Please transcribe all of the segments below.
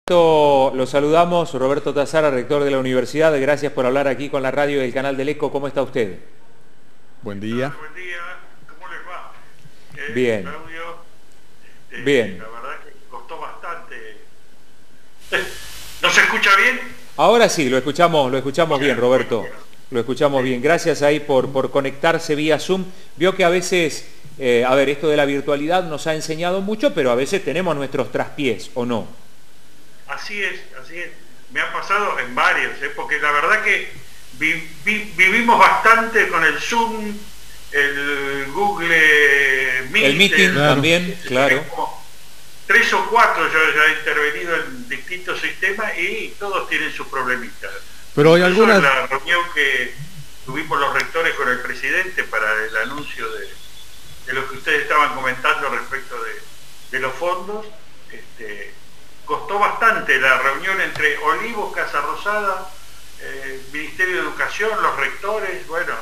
Lo saludamos, Roberto Tazara, rector de la universidad. Gracias por hablar aquí con la radio del canal del ECO. ¿Cómo está usted? Buen día. Buen día, ¿cómo les va? Bien. Claudio, Bien. La verdad que costó bastante. ¿No se escucha bien? Ahora sí, lo escuchamos bien, Roberto. Bueno. Lo escuchamos bien. Gracias ahí por conectarse vía Zoom. Vio que a veces, esto de la virtualidad nos ha enseñado mucho, pero a veces tenemos nuestros traspiés, ¿o no? Así es, así es. Me ha pasado en varios, porque la verdad que vivimos bastante con el Zoom, el Google Meet. El Meeting también, claro. 3 o 4 yo ya he intervenido en distintos sistemas y todos tienen sus problemitas. Pero hay Incluso algunas... en la reunión que tuvimos los rectores con el presidente para el anuncio de lo que ustedes estaban comentando respecto de los fondos, costó bastante la reunión entre Olivos, Casa Rosada, Ministerio de Educación, los rectores, bueno,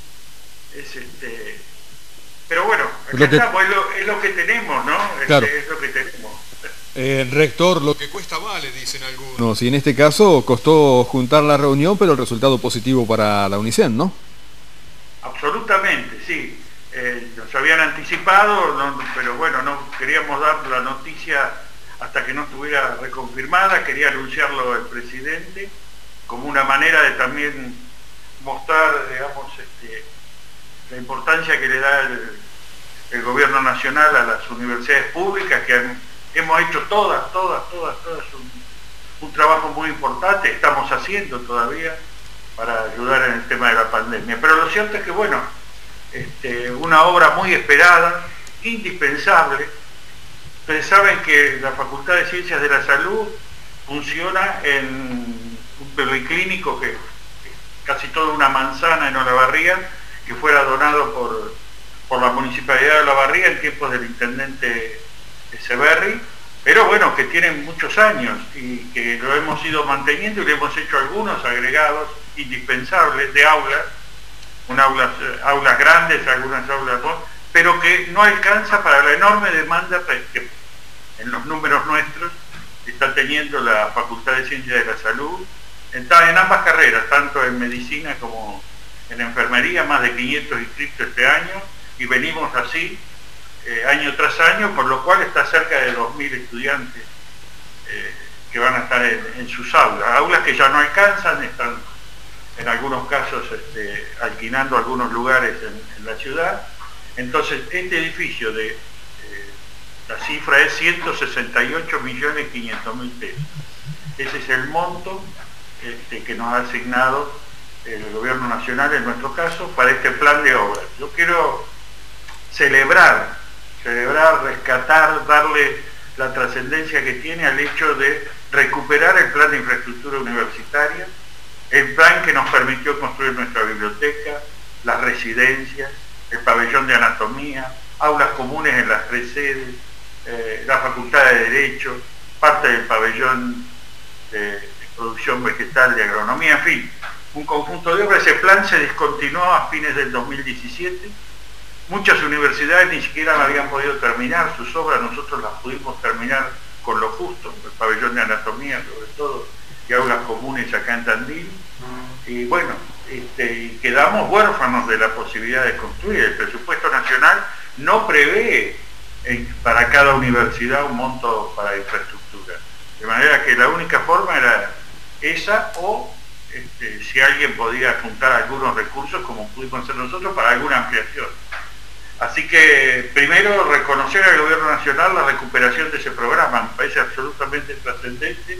pero bueno, acá estamos, es lo que tenemos, ¿no? Claro. Es lo que tenemos. Rector, lo que cuesta vale, dicen algunos. No, si en este caso costó juntar la reunión, pero el resultado positivo para la UNICEN, ¿no? Absolutamente, sí. Nos habían anticipado, pero bueno, no queríamos dar la noticia hasta que no estuviera reconfirmada. Quería anunciarlo el presidente como una manera de también mostrar, digamos, la importancia que le da el gobierno nacional a las universidades públicas, que hemos hecho todas un trabajo muy importante, estamos haciendo todavía para ayudar en el tema de la pandemia. Pero lo cierto es que, bueno, una obra muy esperada, indispensable. Ustedes saben que la Facultad de Ciencias de la Salud funciona en un policlínico que es casi toda una manzana en Olavarría, que fuera donado por la Municipalidad de Olavarría en tiempos del intendente Echeverri, pero bueno, que tienen muchos años y que lo hemos ido manteniendo y le hemos hecho algunos agregados indispensables de aulas, aulas grandes, algunas aulas, pero que no alcanza para la enorme demanda que en los números nuestros está teniendo la Facultad de Ciencias de la Salud en ambas carreras, tanto en medicina como en enfermería, más de 500 inscritos este año, y venimos así año tras año, por lo cual está cerca de 2.000 estudiantes que van a estar en sus aulas que ya no alcanzan, están en algunos casos alquilando algunos lugares en la ciudad. Entonces este edificio la cifra es 168.500.000 pesos. Ese es el monto que nos ha asignado el gobierno nacional, en nuestro caso, para este plan de obras. Yo quiero celebrar, rescatar, darle la trascendencia que tiene al hecho de recuperar el plan de infraestructura universitaria, el plan que nos permitió construir nuestra biblioteca, las residencias, el pabellón de anatomía, aulas comunes en las 3 sedes, la Facultad de Derecho, parte del pabellón de producción vegetal de agronomía, en fin, un conjunto de obras. Ese plan se descontinuó a fines del 2017. Muchas universidades ni siquiera habían podido terminar sus obras, nosotros las pudimos terminar con lo justo, el pabellón de anatomía sobre todo, y aulas comunes acá en Tandil, y bueno, quedamos huérfanos de la posibilidad de construir. El presupuesto nacional no prevé para cada universidad un monto para infraestructura, de manera que la única forma era esa, o si alguien podía juntar algunos recursos como pudimos hacer nosotros para alguna ampliación. Así que primero reconocer al gobierno nacional la recuperación de ese programa, me parece absolutamente trascendente,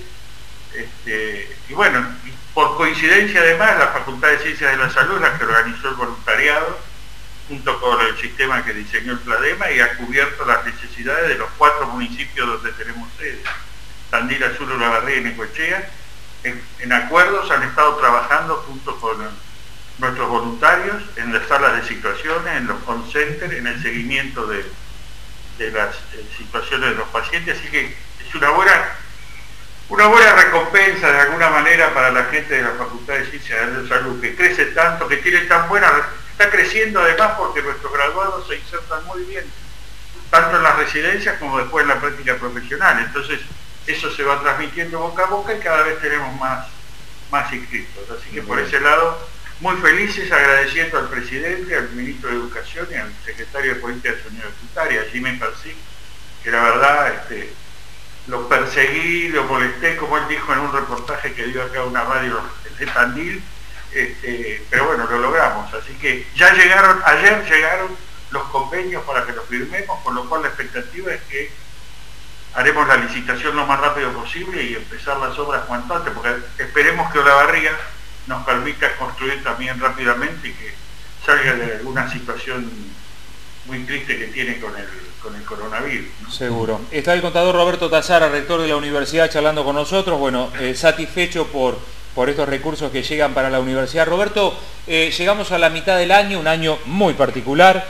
y bueno, por coincidencia además la Facultad de Ciencias de la Salud es la que organizó el voluntariado junto con el sistema que diseñó el Pladema y ha cubierto las necesidades de los 4 municipios donde tenemos sede, Tandil, Azul, Olavarría y Necochea. En acuerdos han estado trabajando junto con nuestros voluntarios en las salas de situaciones, en los call centers, en el seguimiento de las situaciones de los pacientes, así que es una buena recompensa de alguna manera para la gente de la Facultad de Ciencias de la Salud, que crece tanto, que tiene tan está creciendo además porque nuestros graduados se insertan muy bien, tanto en las residencias como después en la práctica profesional. Entonces eso se va transmitiendo boca a boca y cada vez tenemos más inscritos. Así que por ese lado, muy felices, agradeciendo al presidente, al ministro de Educación y al secretario de Políticas Universitarias, Jimmy Persic, que la verdad lo perseguí, lo molesté, como él dijo en un reportaje que dio acá a una radio de Tandil, pero bueno, lo logramos. Así que ya ayer llegaron los convenios para que los firmemos, con lo cual la expectativa es que haremos la licitación lo más rápido posible y empezar las obras cuanto antes, porque esperemos que Olavarría nos permita construir también rápidamente y que salga de alguna situación muy triste que tiene con el coronavirus, ¿no? Seguro. Está el contador Roberto Tazara, rector de la universidad, charlando con nosotros. Bueno, satisfecho por estos recursos que llegan para la universidad. Roberto, llegamos a la mitad del año, un año muy particular,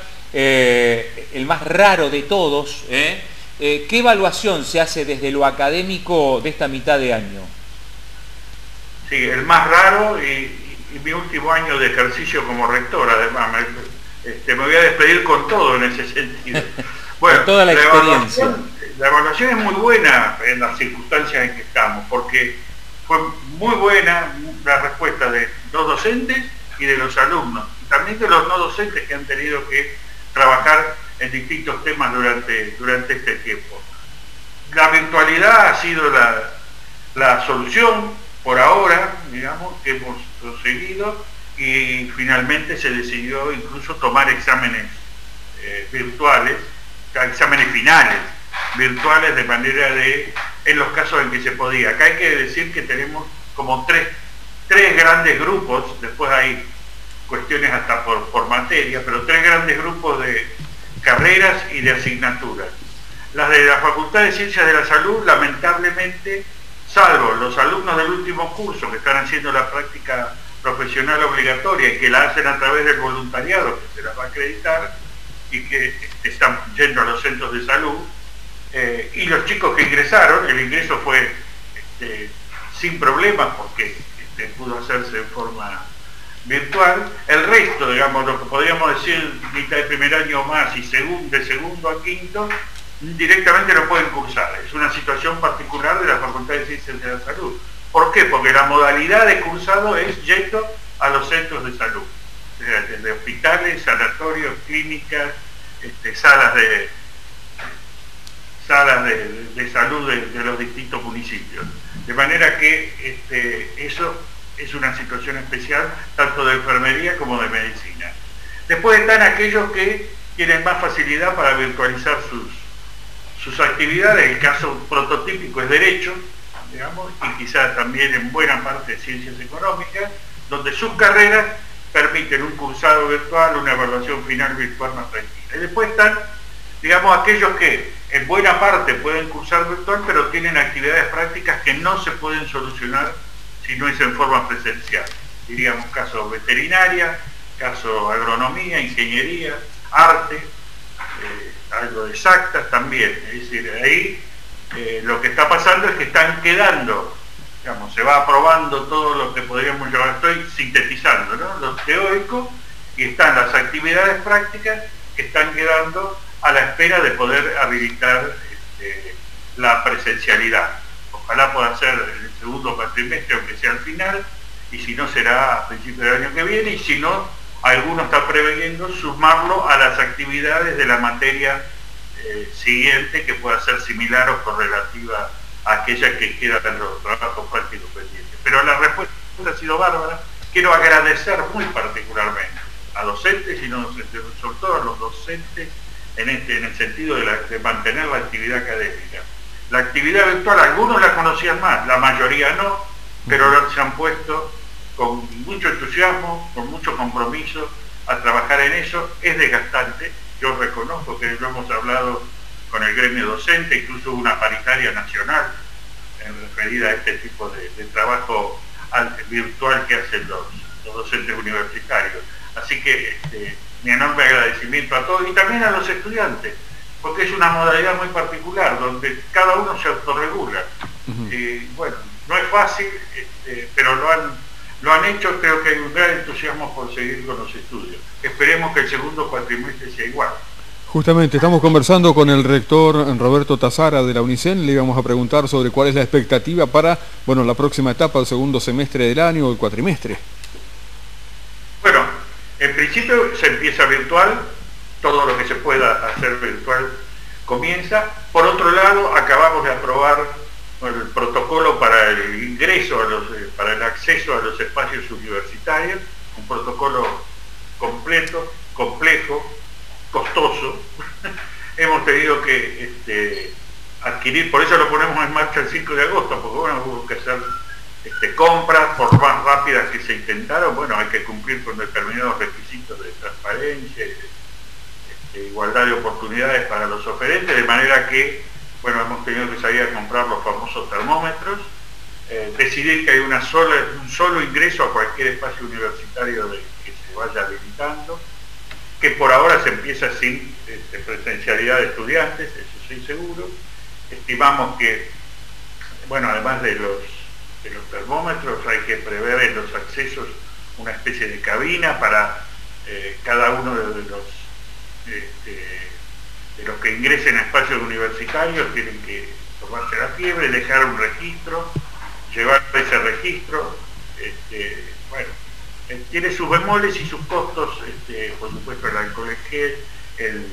el más raro de todos. ¿Qué evaluación se hace desde lo académico de esta mitad de año? Sí, el más raro y mi último año de ejercicio como rector, además. Me voy a despedir con todo en ese sentido. Bueno, con toda la experiencia. La evaluación es muy buena en las circunstancias en que estamos, porque fue muy buena la respuesta de los docentes y de los alumnos, y también de los no docentes que han tenido que trabajar en distintos temas durante este tiempo. La virtualidad ha sido la solución por ahora, digamos, que hemos conseguido, y finalmente se decidió incluso tomar exámenes virtuales, exámenes finales virtuales, de manera en los casos en que se podía. Acá hay que decir que tenemos como tres grandes grupos, después hay cuestiones hasta por materia, pero tres grandes grupos de carreras y de asignaturas. Las de la Facultad de Ciencias de la Salud, lamentablemente, salvo los alumnos del último curso que están haciendo la práctica profesional obligatoria y que la hacen a través del voluntariado, que se las va a acreditar y que están yendo a los centros de salud, y los chicos que ingresaron, el ingreso fue sin problemas porque pudo hacerse de forma virtual. El resto, digamos, lo que podríamos decir mitad de primer año o más y de segundo a quinto, directamente no pueden cursar. Es una situación particular de la Facultad de Ciencias de la Salud. ¿Por qué? Porque la modalidad de cursado es yendo a los centros de salud, desde hospitales, sanatorios, clínicas, salas de salud de los distintos municipios. De manera que eso es una situación especial, tanto de enfermería como de medicina. Después están aquellos que tienen más facilidad para virtualizar sus actividades. El caso prototípico es Derecho, digamos, y quizás también en buena parte Ciencias Económicas, donde sus carreras permiten un cursado virtual, una evaluación final virtual más tranquila. Y después están, digamos, aquellos que en buena parte pueden cursar virtual, pero tienen actividades prácticas que no se pueden solucionar si no es en forma presencial. Diríamos caso veterinaria, caso agronomía, ingeniería, arte, algo de exactas también. Es decir, ahí lo que está pasando es que están quedando, digamos, se va aprobando todo lo que podríamos llamar, estoy sintetizando, ¿no?, lo teórico, y están las actividades prácticas que están quedando a la espera de poder habilitar la presencialidad. Ojalá pueda ser en el segundo cuatrimestre, aunque sea al final, y si no será a principios del año que viene, y si no, alguno está previendo sumarlo a las actividades de la materia siguiente, que pueda ser similar o correlativa a aquella que queda en los trabajos prácticos pendientes. Pero la respuesta ha sido bárbara. Quiero agradecer muy particularmente a docentes y no docentes, sobre todo a los docentes en el sentido de mantener la actividad académica. La actividad virtual, algunos la conocían más, la mayoría no, pero se han puesto con mucho entusiasmo, con mucho compromiso a trabajar en eso. Es desgastante, yo reconozco que lo hemos hablado con el gremio docente, incluso hubo una paritaria nacional referida a este tipo de trabajo virtual que hacen los docentes universitarios. Así que mi enorme agradecimiento a todos y también a los estudiantes, porque es una modalidad muy particular, donde cada uno se autorregula. Bueno, no es fácil, pero lo han hecho. Creo que hay un gran entusiasmo por seguir con los estudios. Esperemos que el segundo cuatrimestre sea igual. Justamente, estamos conversando con el rector Roberto Tazara de la UNICEN. Le íbamos a preguntar sobre cuál es la expectativa para, bueno, la próxima etapa, el segundo semestre del año o el cuatrimestre. Bueno, en principio se empieza virtual, todo lo que se pueda hacer virtual comienza. Por otro lado, acabamos de aprobar el protocolo para el ingreso, para el acceso a los espacios universitarios, un protocolo completo, complejo, costoso. Hemos tenido que adquirir, por eso lo ponemos en marcha el 5 de agosto, porque bueno, hubo que hacer compras, por más rápidas que se intentaron, bueno, hay que cumplir con determinados requisitos de transparencia y igualdad de oportunidades para los oferentes, de manera que, bueno, hemos tenido que salir a comprar los famosos termómetros, decidir que hay un solo ingreso a cualquier espacio universitario que se vaya habilitando, que por ahora se empieza sin presencialidad de estudiantes, eso sí seguro. Estimamos que, bueno, además de los termómetros, hay que prever en los accesos una especie de cabina para cada uno de los que ingresen a espacios universitarios. Tienen que tomarse la fiebre, dejar un registro, llevar ese registro. Bueno, tiene sus bemoles y sus costos, por supuesto el alcohol en gel, el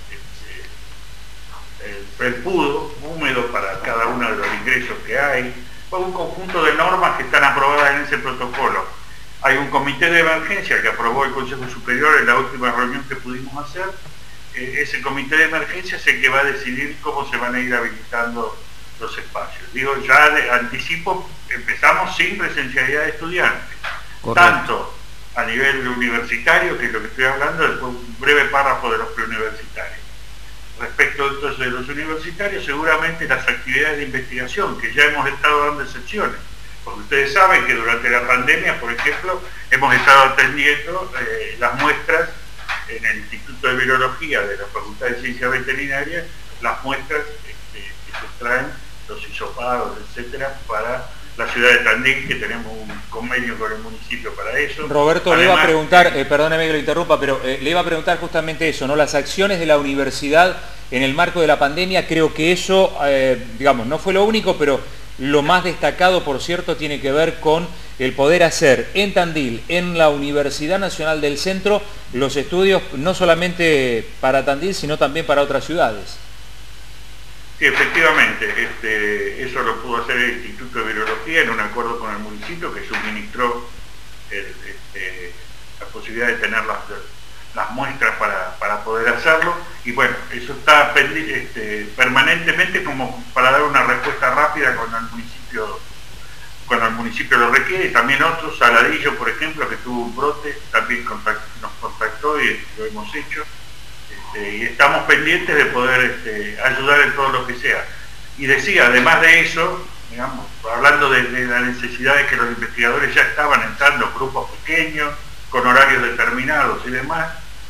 felpudo húmedo para cada uno de los ingresos que hay, un conjunto de normas que están aprobadas en ese protocolo. Hay un comité de emergencia que aprobó el Consejo Superior en la última reunión que pudimos hacer. Ese comité de emergencia es el que va a decidir cómo se van a ir habilitando los espacios. Digo, ya de anticipo, empezamos sin presencialidad de estudiantes. Correcto. Tanto a nivel universitario, que es lo que estoy hablando, después un breve párrafo de los preuniversitarios. Respecto entonces de los universitarios, seguramente las actividades de investigación, que ya hemos estado dando excepciones, porque ustedes saben que durante la pandemia, por ejemplo, hemos estado atendiendo las muestras en el Instituto de Virología de la Facultad de Ciencias Veterinarias, las muestras que se traen, los hisopados, etcétera, para la ciudad de Tandil, que tenemos un convenio con el municipio para eso. Roberto, además, le iba a preguntar, perdóneme que lo interrumpa, pero le iba a preguntar justamente eso, ¿no? Las acciones de la universidad en el marco de la pandemia, creo que eso, digamos, no fue lo único, pero lo más destacado, por cierto, tiene que ver con el poder hacer en Tandil, en la Universidad Nacional del Centro, los estudios no solamente para Tandil, sino también para otras ciudades. Sí, efectivamente, eso lo pudo hacer el Instituto de Virología en un acuerdo con el municipio que suministró la posibilidad de tener las muestras para poder hacerlo, y bueno, eso está permanentemente como para dar una respuesta rápida cuando el municipio lo requiere. También otros, Saladillo, por ejemplo, que tuvo un brote, también nos contactó y lo hemos hecho. Y estamos pendientes de poder ayudar en todo lo que sea. Y decía, además de eso, digamos, hablando de la necesidad de que los investigadores ya estaban entrando grupos pequeños, con horarios determinados y demás,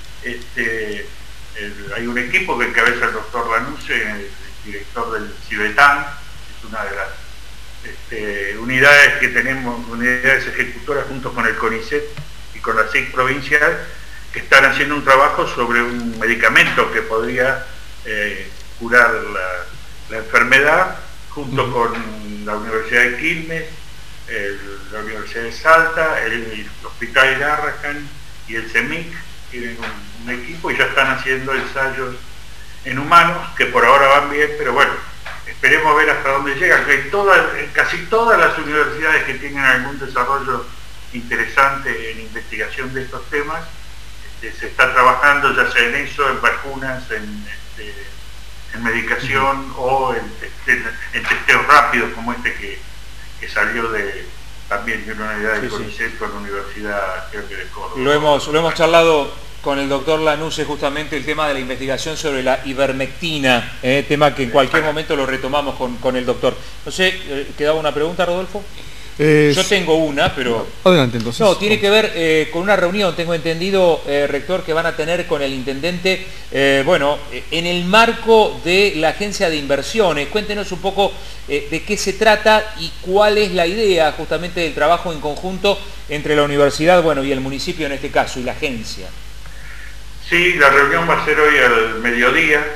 hay un equipo que encabeza el doctor Lanuse, el director del CIBETAN, es una de las unidades que tenemos, unidades ejecutoras junto con el CONICET y con la SIC provincial, que están haciendo un trabajo sobre un medicamento que podría curar la enfermedad, junto con la Universidad de Quilmes, la Universidad de Salta, el Hospital Garrahan y el CEMIC. Tienen un equipo y ya están haciendo ensayos en humanos, que por ahora van bien, pero bueno, esperemos ver hasta dónde llegan. Que casi todas las universidades que tienen algún desarrollo interesante en investigación de estos temas, se está trabajando ya sea en eso, en vacunas, en medicación o en testeos rápidos como que salió también de una unidad de CONICET con la Universidad, creo que de Córdoba. Lo hemos charlado con el doctor Lanuse justamente el tema de la investigación sobre la ivermectina, tema que en cualquier momento lo retomamos con el doctor. No sé, ¿quedaba una pregunta, Rodolfo? Yo tengo una, pero... Adelante, entonces. No, tiene que ver con una reunión, tengo entendido, rector, que van a tener con el intendente, bueno, en el marco de la agencia de inversiones. Cuéntenos un poco de qué se trata y cuál es la idea justamente del trabajo en conjunto entre la universidad, bueno, y el municipio en este caso, y la agencia. Sí, la reunión va a ser hoy al mediodía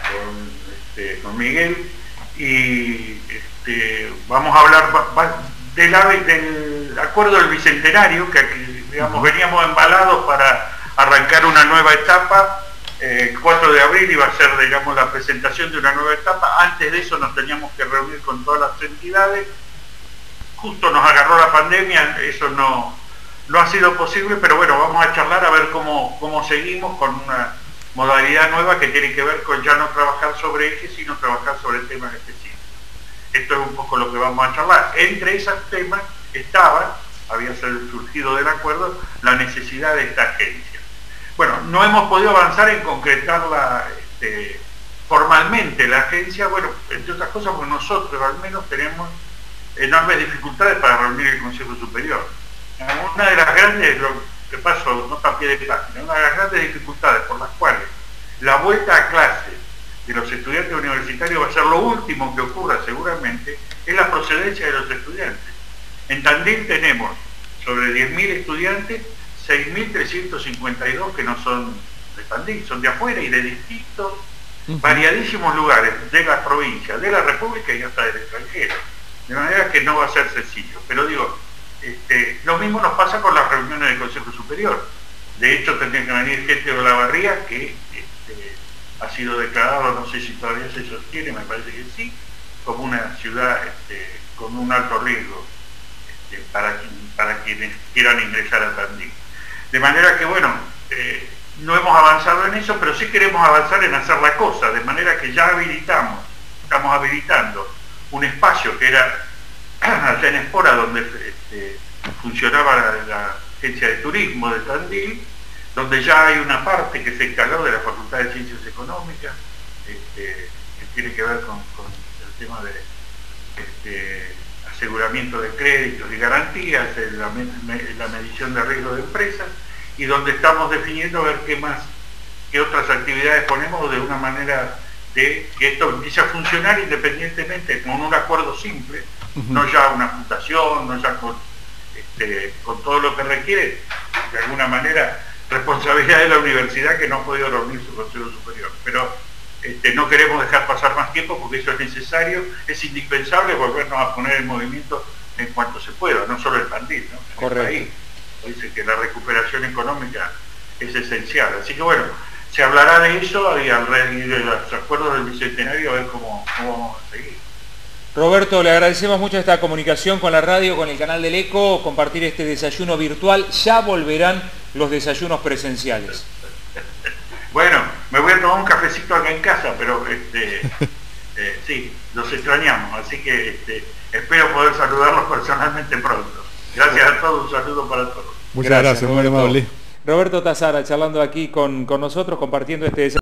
con Miguel y vamos a hablar del acuerdo del Bicentenario, que digamos, veníamos embalados para arrancar una nueva etapa. 4 de abril iba a ser, digamos, la presentación de una nueva etapa. Antes de eso nos teníamos que reunir con todas las entidades. Justo nos agarró la pandemia, eso no ha sido posible, pero bueno, vamos a charlar a ver cómo seguimos con una modalidad nueva que tiene que ver con ya no trabajar sobre ejes, sino trabajar sobre temas específicos. Esto es un poco lo que vamos a charlar. Entre esos temas había surgido del acuerdo, la necesidad de esta agencia. Bueno, no hemos podido avanzar en concretarla formalmente, la agencia, bueno, entre otras cosas, porque nosotros al menos tenemos enormes dificultades para reunir el Consejo Superior. Una de las grandes, lo que paso, no a pie de página, una de las grandes dificultades por las cuales la vuelta a clase de los estudiantes universitarios va a ser lo último que ocurra seguramente, es la procedencia de los estudiantes. En Tandil tenemos sobre 10.000 estudiantes, 6.352 que no son de Tandil, son de afuera y de distintos, variadísimos lugares de la provincia, de la República y hasta del extranjero. De manera que no va a ser sencillo. Pero digo, lo mismo nos pasa con las reuniones del Consejo Superior. De hecho, tendría que venir gente de Olavarría, que ha sido declarado, no sé si todavía se sostiene, me parece que sí, como una ciudad con un alto riesgo para quienes quieran ingresar a Tandil. De manera que, bueno, no hemos avanzado en eso, pero sí queremos avanzar en hacer la cosa, de manera que ya estamos habilitando un espacio que era allá en Espora, donde funcionaba la agencia de turismo de Tandil, donde ya hay una parte que se encargó de la Facultad de Ciencias Económicas, que tiene que ver con el tema de aseguramiento de créditos y garantías, la medición de riesgo de empresas, y donde estamos definiendo a ver qué otras actividades ponemos de una manera de que esto empiece a funcionar independientemente, con un acuerdo simple, no ya una fundación, no ya con todo lo que requiere, de alguna manera, responsabilidad de la universidad que no ha podido reunir su Consejo Superior. Pero no queremos dejar pasar más tiempo porque eso es necesario, es indispensable volvernos a poner en movimiento en cuanto se pueda, no solo en Tandil, ¿no? Correcto. En el país. Dice que la recuperación económica es esencial. Así que bueno, se hablará de eso y de los acuerdos del Bicentenario, a ver cómo vamos a seguir. Roberto, le agradecemos mucho esta comunicación con la radio, con el canal del ECO, compartir este desayuno virtual. Ya volverán los desayunos presenciales. Bueno, me voy a tomar un cafecito acá en casa, pero sí, los extrañamos, así que espero poder saludarlos personalmente pronto. Gracias a todos, un saludo para todos. Muchas gracias, muy amable. Roberto Tazara charlando aquí con nosotros, compartiendo este desayuno.